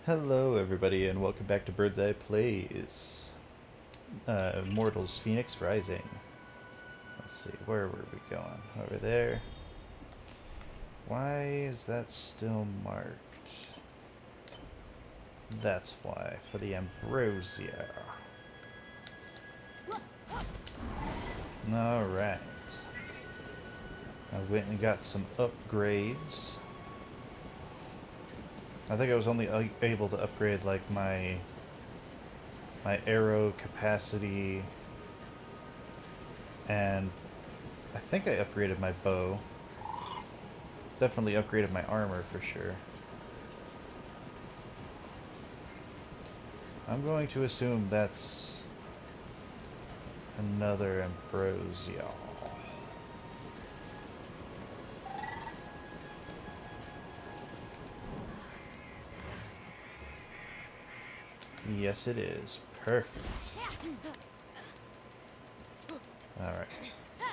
Hello everybody and welcome back to Bird's Eye Plays Immortals Fenyx Rising. Let's see, where were we going? Over there. Why is that still marked? That's why, for the Ambrosia. Alright. I went and got some upgrades. I think I was only able to upgrade like my arrow capacity, and I think I upgraded my bow. Definitely upgraded my armor for sure. I'm going to assume that's another Ambrosia. Yes, it is. Perfect. Alright.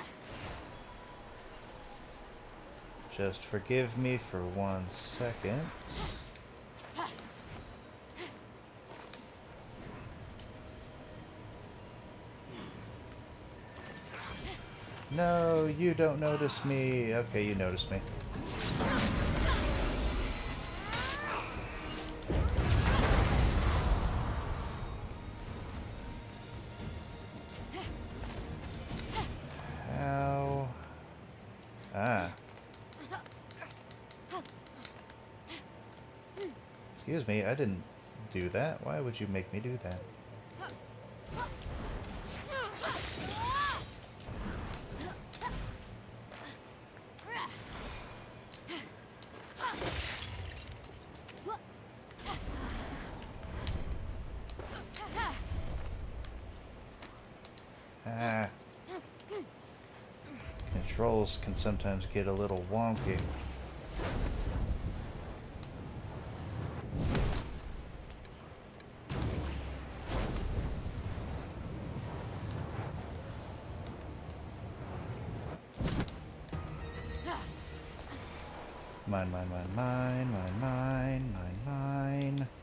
Just forgive me for 1 second. No, you don't notice me. Okay, you notice me. How? Ah. Excuse me, I didn't do that. Why would you make me do that? Ah. Controls can sometimes get a little wonky. Mine, mine, mine, mine, mine, mine, mine, mine.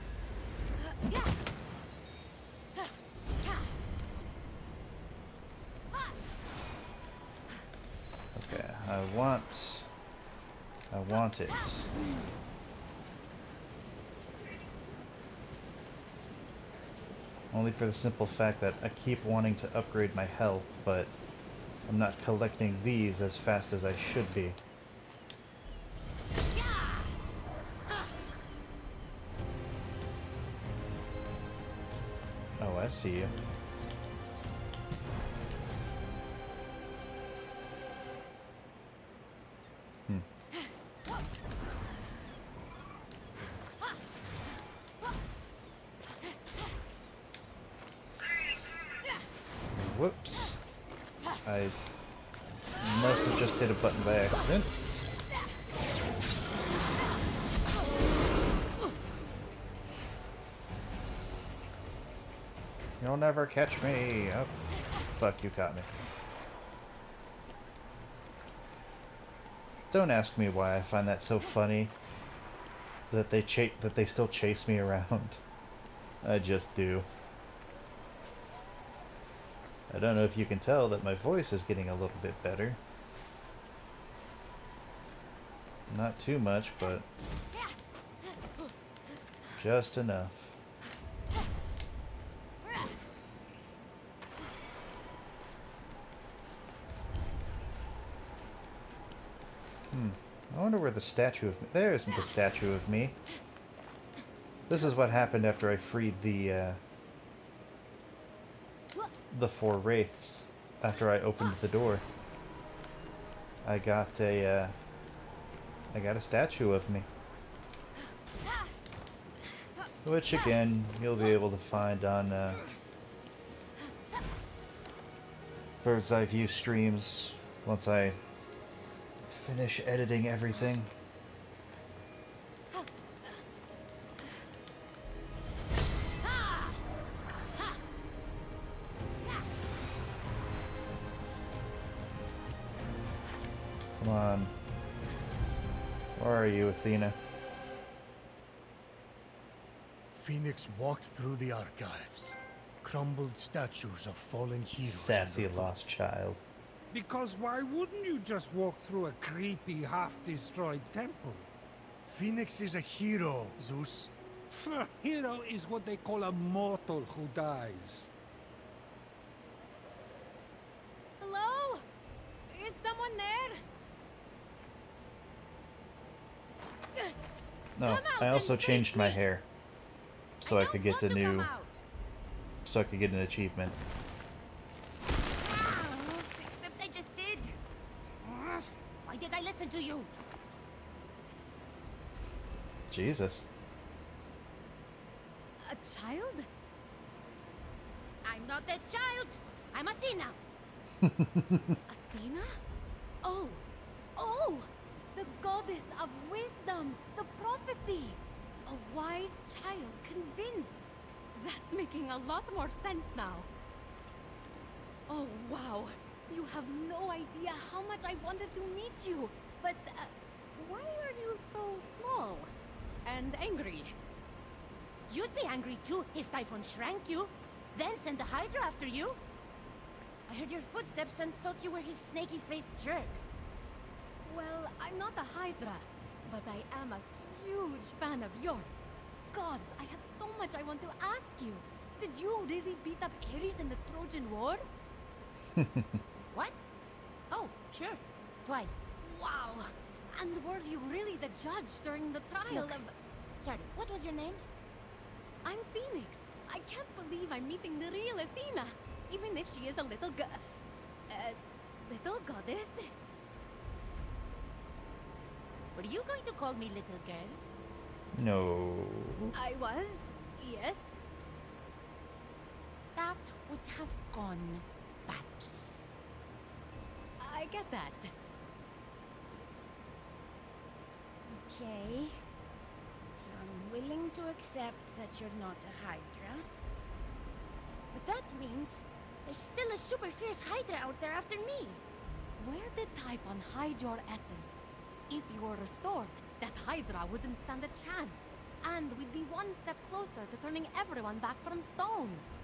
Okay, I want it. Only for the simple fact that I keep wanting to upgrade my health, but I'm not collecting these as fast as I should be. Oh, I see you. Whoops. I must have just hit a button by accident. You'll never catch me. Oh, fuck, you caught me. Don't ask me why I find that so funny that they still chase me around. I just do. I don't know if you can tell that my voice is getting a little bit better. Not too much, but just enough. I wonder where the statue of me... There's the statue of me. This is what happened after I freed the 4 wraiths. After I opened the door, I got a statue of me, which again you'll be able to find on Bird's Eye View streams once I finish editing everything. Come on. Where are you, Athena? Fenyx walked through the archives. Crumbled statues of fallen heroes. Sassy lost child. Because why wouldn't you just walk through a creepy, half-destroyed temple? Fenyx is a hero, Zeus. Hero is what they call a mortal who dies. Hello? Is someone there? No, I also changed my hair so I could get a new, so I could get an achievement. Except I just did. Why did I listen to you? Jesus. A child? I'm not a child. I'm Athena. Athena? Oh, the goddess of wisdom, the prophecy. A wise child convinced. That's making a lot more sense now. Oh, wow. You have no idea how much I wanted to meet you. But why are you so small and angry? You'd be angry too if Typhon shrank you, then sent a Hydra after you. I heard your footsteps and thought you were his snaky-faced jerk. Well, I'm not a Hydra, but I am a huge fan of yours. Gods, I have so much I want to ask you. Did you really beat up Ares in the Trojan War? What? Oh, sure. Twice. Wow! And were you really the judge during the trial Look. of... Sorry, what was your name? I'm Fenyx. I can't believe I'm meeting the real Athena, even if she is a little little goddess. Were you going to call me little girl? No. I was, yes. That would have gone badly. I get that. Okay. So I'm willing to accept that you're not a Hydra. But that means there's still a super fierce Hydra out there after me. Where did Typhon hide your essence? If you were restored, that Hydra wouldn't stand a chance. And we'd be one step closer to turning everyone back from stone.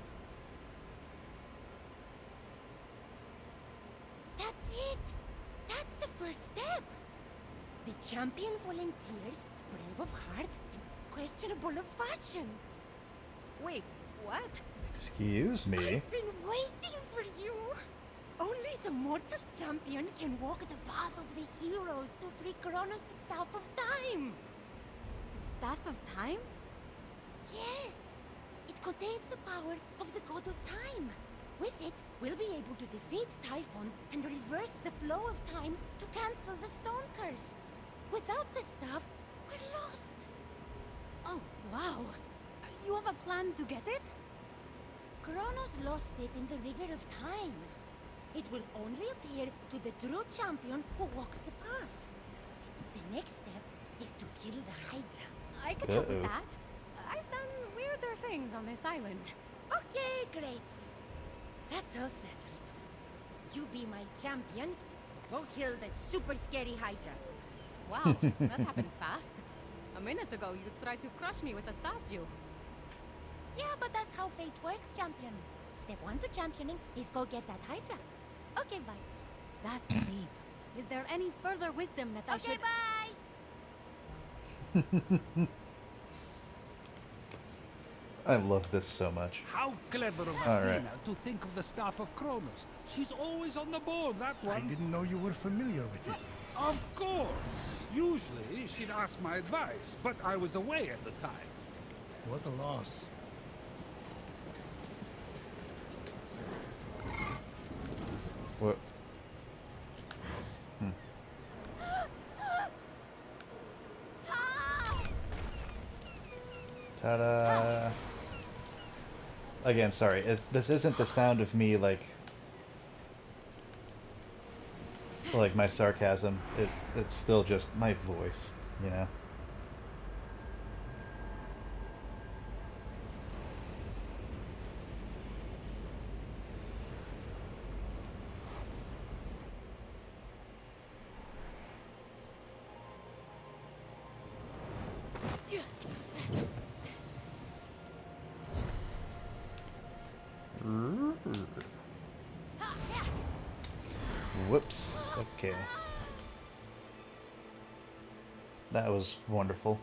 That's it! That's the first step! The champion volunteers, brave of heart, and questionable of fashion. Wait, what? Excuse me. I've been waiting for you! Only the mortal champion can walk the path of the heroes to free Kronos' Staff of Time! Staff of Time? Yes! It contains the power of the God of Time. With it, we'll be able to defeat Typhon and reverse the flow of time to cancel the stone curse. Without the staff, we're lost. Oh, wow. You have a plan to get it? Kronos lost it in the River of Time. It will only appear to the true champion who walks the path. The next step is to kill the Hydra. I can help with that. I've done weirder things on this island. Okay, great. That's all settled. You be my champion. Go kill that super scary Hydra. Wow, that happened fast. A minute ago, you tried to crush me with a statue. Yeah, but that's how fate works, champion. Step 1 to championing is go get that Hydra. Okay, bye. That's deep. Is there any further wisdom that I should... Okay, bye! I love this so much. How clever of All Athena right. to think of the Staff of Kronos. She's always on the ball, that one. I didn't know you were familiar with it. Of course. Usually, she'd ask my advice, but I was away at the time. What a loss. What? Ta-da! Again, sorry. This isn't the sound of me like my sarcasm. It's still just my voice, you know. Whoops. Okay. That was wonderful.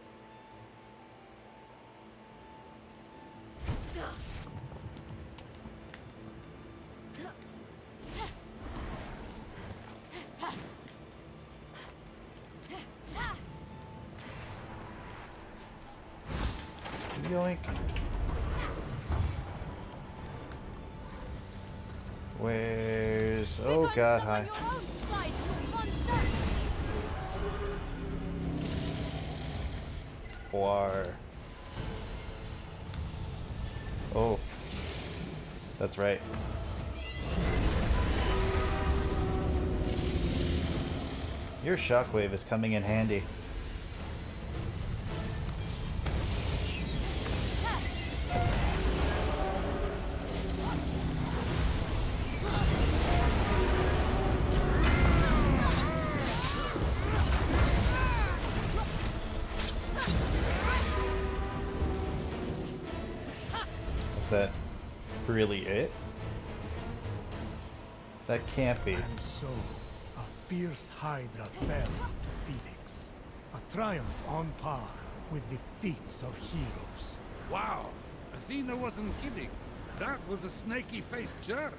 Yoink. Where's... Oh god, hi. War. Oh. That's right. Your shockwave is coming in handy. Is that really it? That can't be. And so, a fierce Hydra fell to Phoenix. A triumph on par with the feats of heroes. Wow, Athena wasn't kidding. That was a snaky-faced jerk.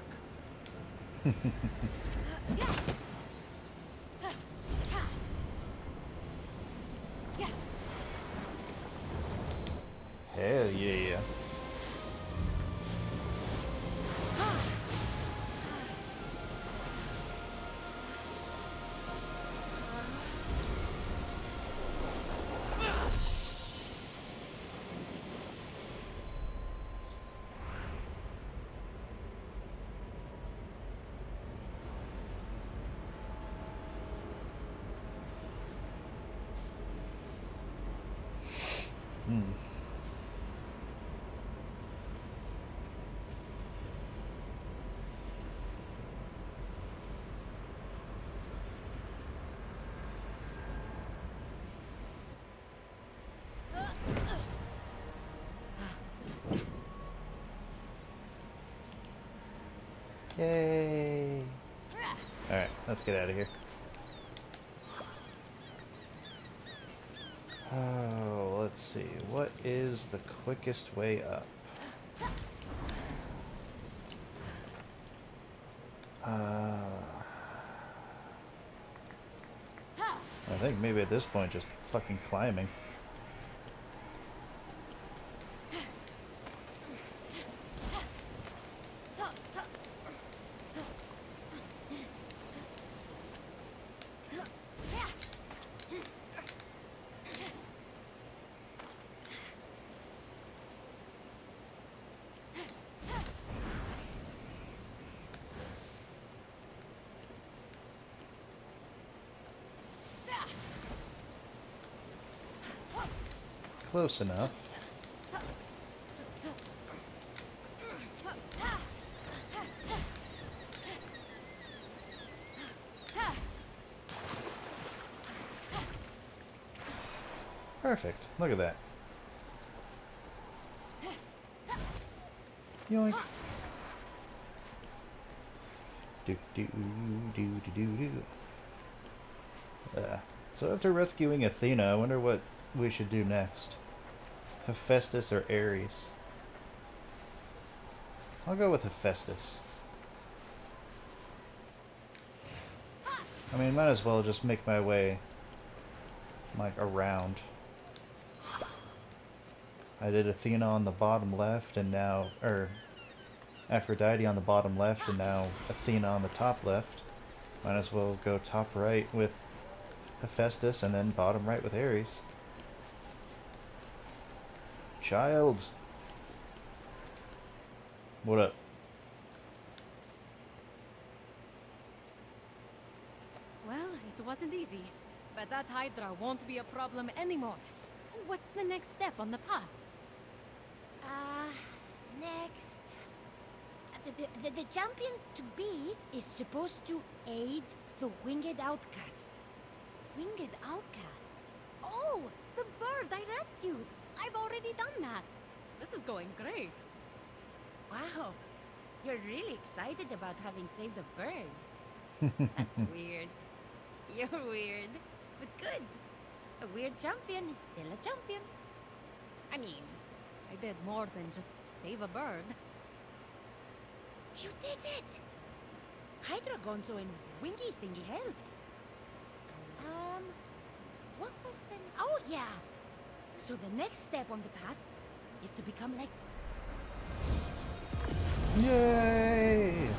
Hell yeah. Yay. Alright, let's get out of here. Oh, let's see. What is the quickest way up? I think maybe at this point just fucking climbing. Close enough. Perfect. Look at that. Yoink. Do do do do do do. So after rescuing Athena, I wonder what we should do next. Hephaestus or Ares? I'll go with Hephaestus. I mean, might as well just make my way, like, around. I did Athena on the bottom left, and now, Aphrodite on the bottom left, and now Athena on the top left. Might as well go top right with Hephaestus, and then bottom right with Ares. Child. What up? Well, it wasn't easy, but that Hydra won't be a problem anymore. What's the next step on the path? Next. The champion to be is supposed to aid the winged outcast. Winged outcast? Oh, the bird I rescued! I've already done that. This is going great. Wow, you're really excited about having saved a bird. That's weird. You're weird, but good. A weird champion is still a champion. I mean, I did more than just save a bird. You did it! Hydra Gonzo and Wingy Thingy helped. What was the... Oh, yeah! So the next step on the path is to become like... Yay!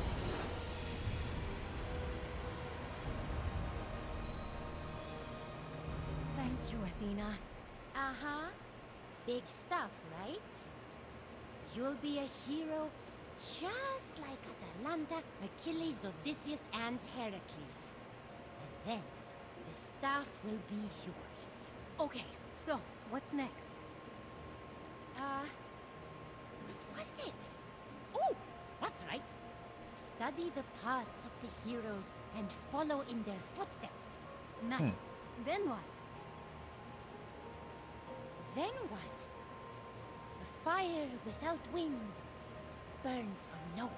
Thank you, Athena. Uh-huh. Big stuff, right? You'll be a hero just like Atalanta, Achilles, Odysseus, and Heracles. And then, the staff will be yours. Okay, so, what's next? What was it? Oh, that's right. Study the paths of the heroes and follow in their footsteps. Nice. Then what? Then what? A fire without wind burns for no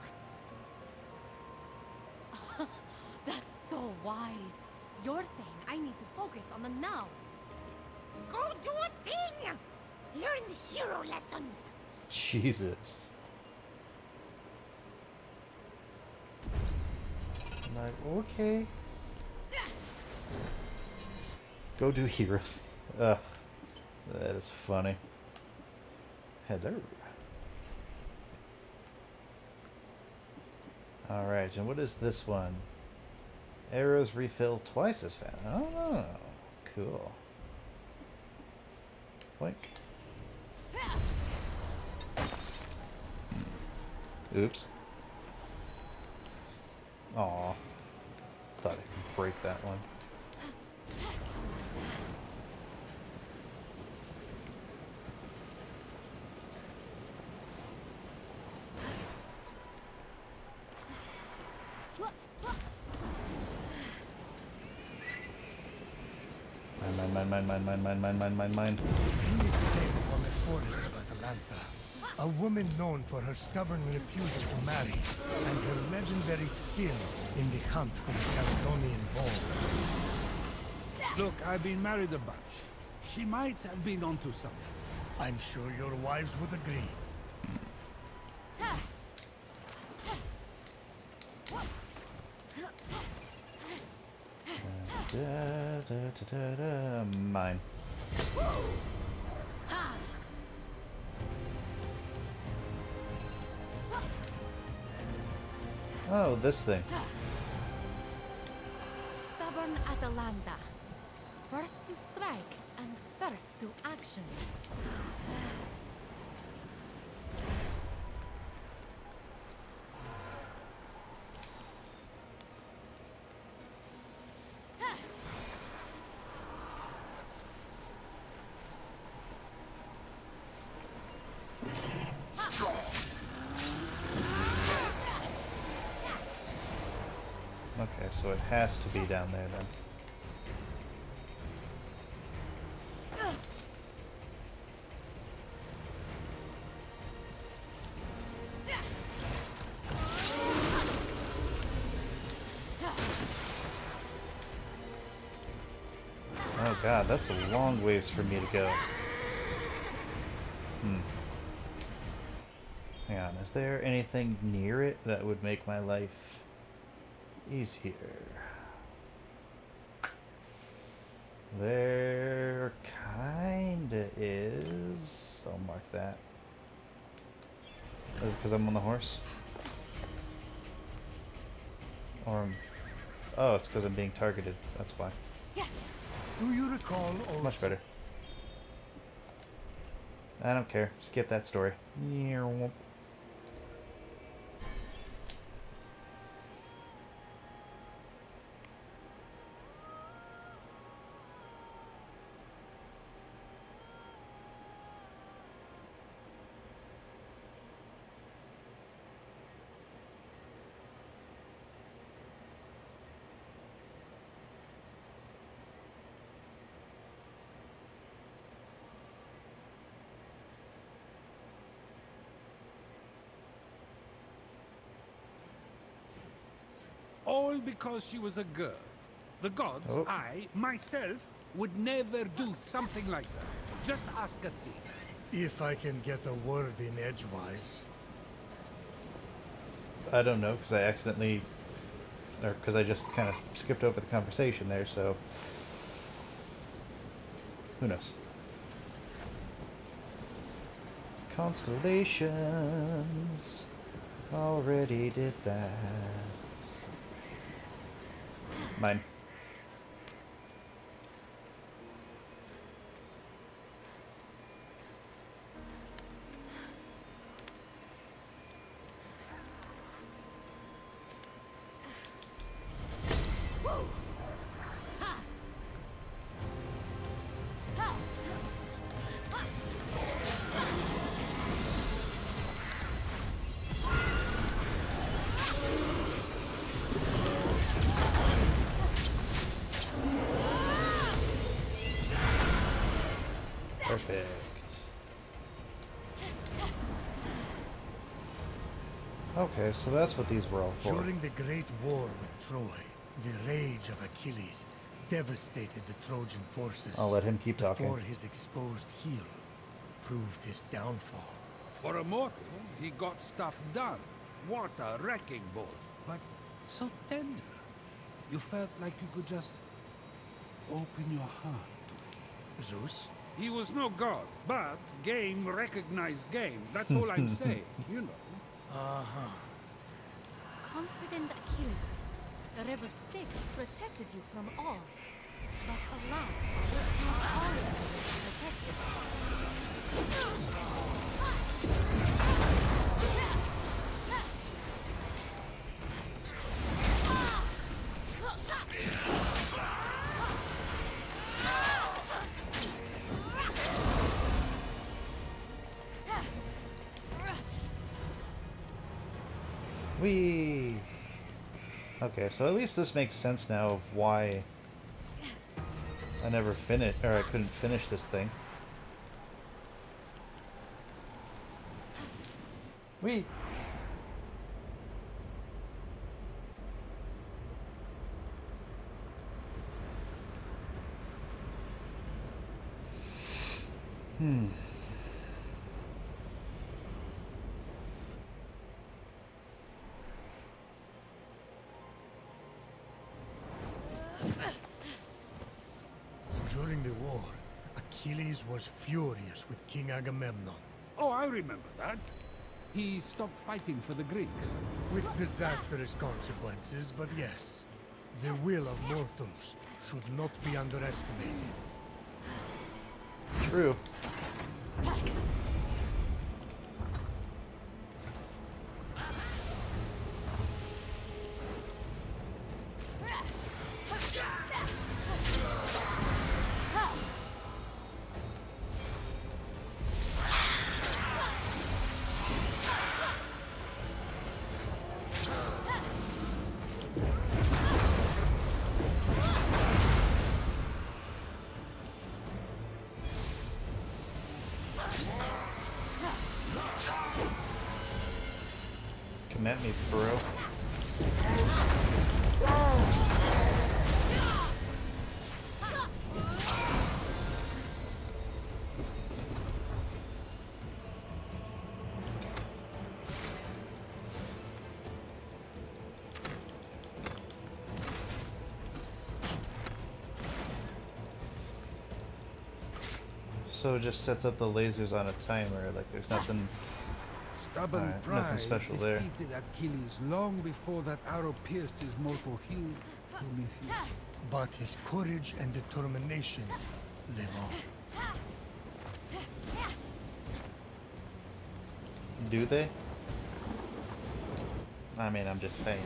one. That's so wise. You're saying I need to focus on the now. Go do a thing! Learn the hero lessons! Jesus. I'm like, okay. Go do hero. Ugh. That is funny. Hello. Alright, and what is this one? Arrows refill twice as fast. Oh, cool. Boink. Oops. Aw. Thought I could break that one. Mine. Phoenix came from the forest of Atalanta. A woman known for her stubborn refusal to marry and her legendary skill in the hunt for the Caledonian ball. Look, I've been married a bunch. She might have been onto something. I'm sure your wives would agree. Mine. Oh, this thing. Stubborn Atalanta. First to strike and first to action. Okay, so it has to be down there then. Oh god, that's a long ways for me to go. Hang on, is there anything near it that would make my life easier? There kinda is. I'll mark that. Is it because I'm on the horse? Or oh, it's because I'm being targeted. That's why. Do you recall also... Much better. I don't care. Skip that story. All because she was a girl. The gods, Oh. I, myself, would never do something like that. Just ask Athena. If I can get a word in edgewise. I don't know, because I accidentally... Or because I just kind of skipped over the conversation there, so... Who knows? Constellations... Already did that. Mine. Perfect. Okay, so that's what these were all for. During the Great War with Troy, the rage of Achilles devastated the Trojan forces. I'll let him keep talking. Before his exposed heel proved his downfall. For a mortal, he got stuff done. What a wrecking ball. But so tender. You felt like you could just open your heart to him. Zeus? He was no god, but game recognized game. That's all I'm saying, you know. Uh-huh. Confident Achilles, the river Styx protected you from all. But alas, not all of you were protected. Whee! Okay, so at least this makes sense now of why I never finished, or I couldn't finish this thing. Whee! During the war, Achilles was furious with King Agamemnon. Oh, I remember that. He stopped fighting for the Greeks. With disastrous consequences, but yes, the will of mortals should not be underestimated. True. Come at me, bro. So it just sets up the lasers on a timer, like there's nothing... Stubborn Alright, pride nothing special there. defeated Achilles long before that arrow pierced his mortal heel. Prometheus. But his courage and determination live on. Do they? I mean, I'm just saying.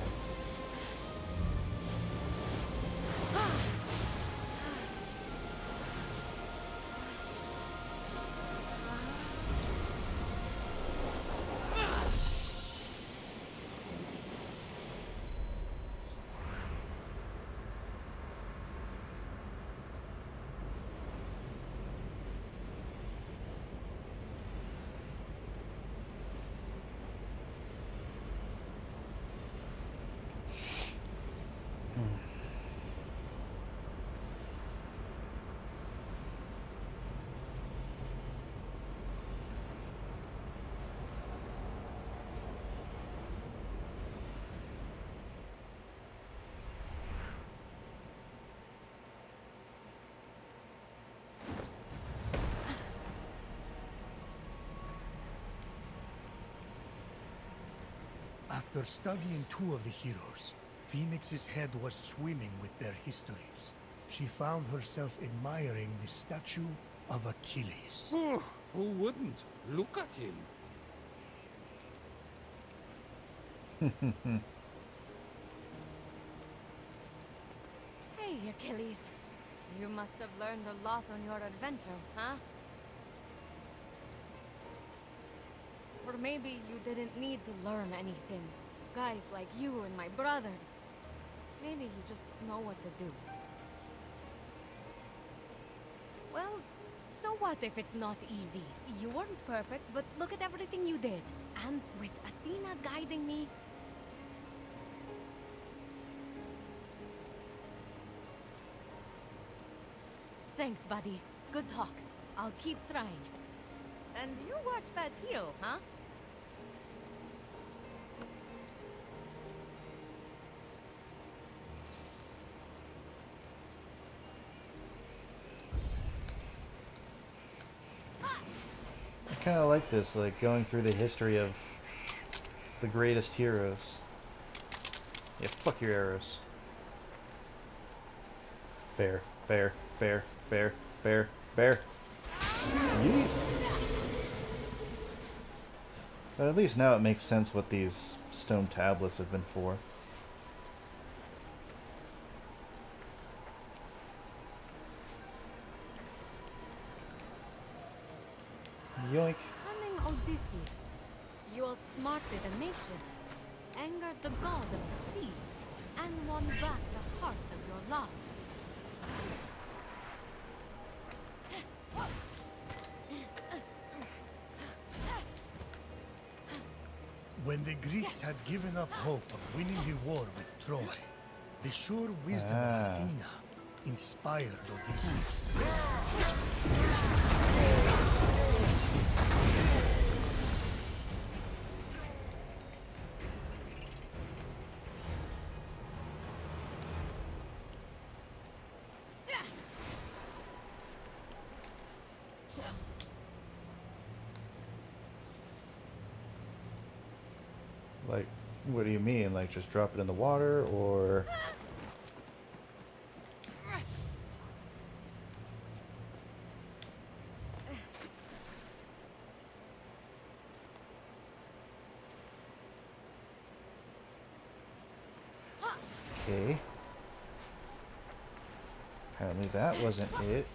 After studying two of the heroes, Phoenix's head was swimming with their histories. She found herself admiring the statue of Achilles. Oh, who wouldn't? Look at him. Hey, Achilles. You must have learned a lot on your adventures, huh? Or maybe you didn't need to learn anything. Guys like you and my brother. Maybe you just know what to do. Well, so what if it's not easy? You weren't perfect, but look at everything you did. And with Athena guiding me... Thanks, buddy. Good talk. I'll keep trying. And you watch that heel, huh? I kind of like this, like going through the history of the greatest heroes. Yeah, fuck your arrows. Bear, bear, bear, bear, bear, bear. Yeet. But at least now it makes sense what these stone tablets have been for. Yoink. Cunning Odysseus, you outsmarted a nation, angered the god of the sea, and won back the heart of your love. When the Greeks had given up hope of winning the war with Troy, the sure wisdom of Athena inspired Odysseus. Like, what do you mean? Like, just drop it in the water, or... Okay. Apparently that wasn't it.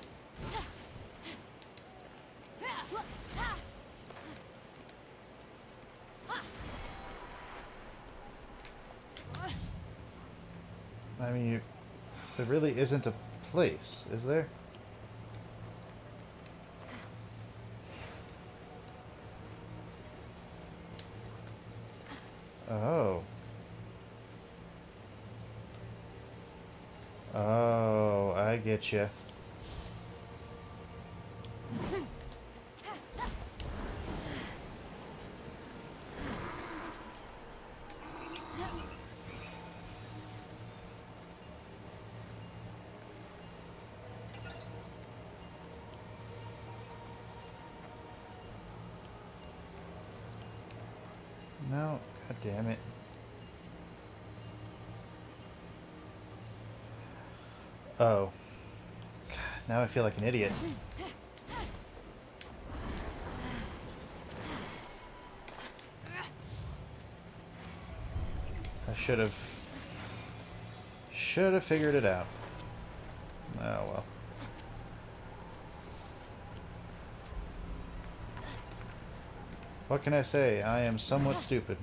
I mean, there really isn't a place, is there? Oh. Oh, I get you. No, god damn it. Oh. God, now I feel like an idiot. I should have figured it out. Oh well. What can I say? I am somewhat stupid.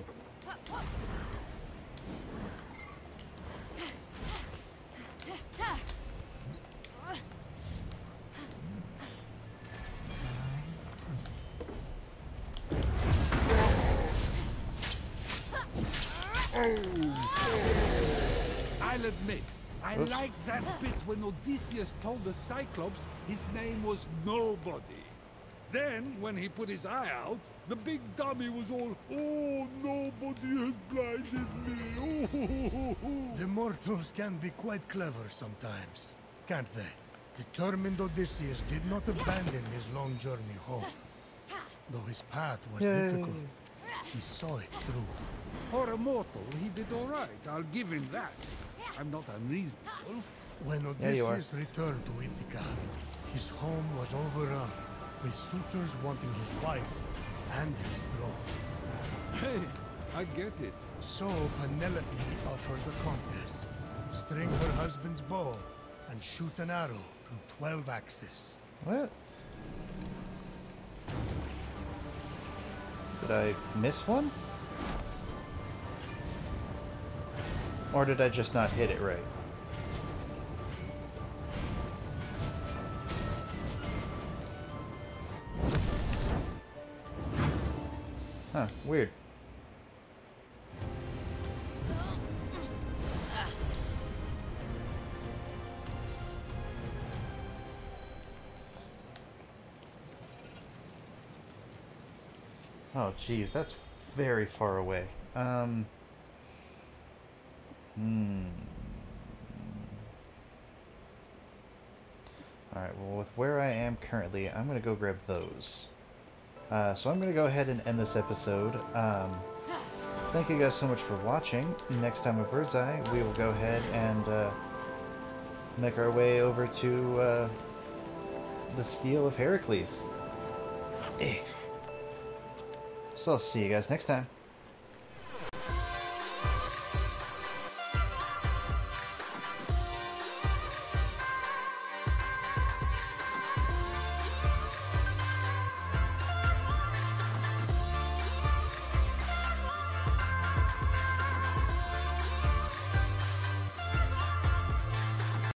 I'll admit, I liked that bit when Odysseus told the Cyclops his name was Nobody. Then, when he put his eye out, the big dummy was all, "Oh, nobody has blinded me." Oh. The mortals can be quite clever sometimes, can't they? Determined Odysseus did not abandon his long journey home. Though his path was Yay. difficult, he saw it through. For a mortal, he did all right. I'll give him that. I'm not unreasonable. When Yeah, you are. Odysseus returned to Ithaca, his home was overrun with suitors wanting his wife and his throne. Hey, I get it. So Penelope offered the contest. String her husband's bow and shoot an arrow through 12 axes. What? Did I miss one? Or did I just not hit it right? Huh, weird. Oh, geez, that's very far away. Alright, well, with where I am currently, I'm going to go grab those. So I'm going to go ahead and end this episode. Thank you guys so much for watching. Next time with Bird's Eye, we will go ahead and make our way over to the Steel of Heracles. So I'll see you guys next time.